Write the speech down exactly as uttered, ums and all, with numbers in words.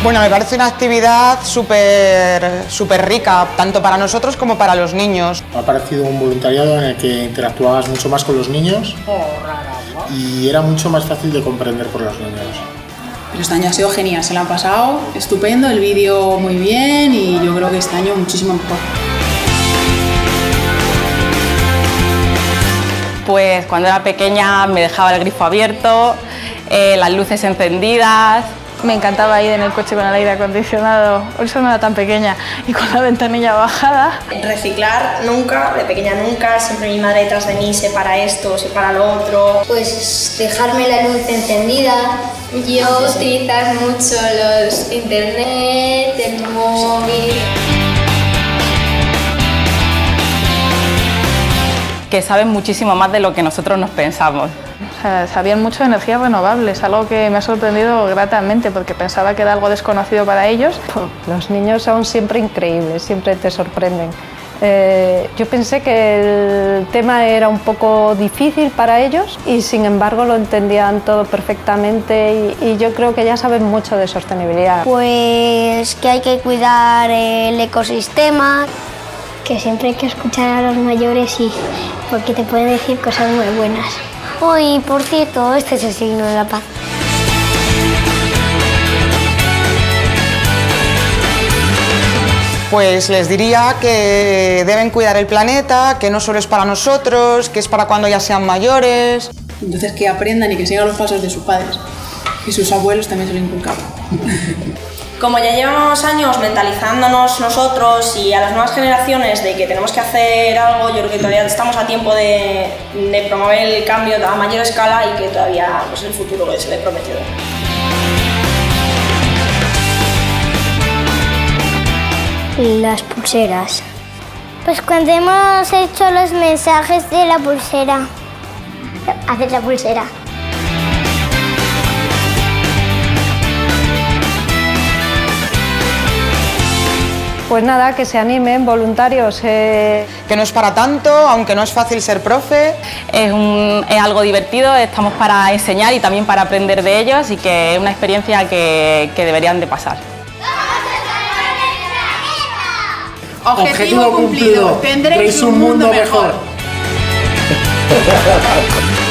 Bueno, me parece una actividad súper súper rica, tanto para nosotros como para los niños. Me ha parecido un voluntariado en el que interactuabas mucho más con los niños y era mucho más fácil de comprender por los niños. Pero este año ha sido genial, se lo han pasado estupendo, el vídeo muy bien y yo creo que este año muchísimo mejor. Pues cuando era pequeña me dejaba el grifo abierto, eh, las luces encendidas. Me encantaba ir en el coche con el aire acondicionado, por eso no era tan pequeña, y con la ventanilla bajada. Reciclar nunca, de pequeña nunca, siempre mi madre detrás de mí separa esto, separa lo otro. Pues dejarme la luz encendida. Yo utilizar mucho los internet, el móvil. Que saben muchísimo más de lo que nosotros nos pensamos. O sea, sabían mucho de energías renovables, algo que me ha sorprendido gratamente porque pensaba que era algo desconocido para ellos. Los niños son siempre increíbles, siempre te sorprenden. Eh, yo pensé que el tema era un poco difícil para ellos y sin embargo lo entendían todo perfectamente y, y yo creo que ya saben mucho de sostenibilidad. Pues que hay que cuidar el ecosistema. Que siempre hay que escuchar a los mayores y porque te pueden decir cosas muy buenas. Uy, por cierto, este es el signo de la paz. Pues les diría que deben cuidar el planeta, que no solo es para nosotros, que es para cuando ya sean mayores. Entonces que aprendan y que sigan los pasos de sus padres y sus abuelos también se lo inculcaban. Como ya llevamos años mentalizándonos nosotros y a las nuevas generaciones de que tenemos que hacer algo, yo creo que todavía estamos a tiempo de, de promover el cambio a mayor escala y que todavía pues, el futuro es el prometido. Las pulseras. Pues cuando hemos hecho los mensajes de la pulsera. Hacer la pulsera. Pues nada, que se animen, voluntarios. Eh... Que no es para tanto, aunque no es fácil ser profe. Es, un, es algo divertido, estamos para enseñar y también para aprender de ellos y que es una experiencia que, que deberían de pasar. Objetivo cumplido, tendréis un mundo mejor.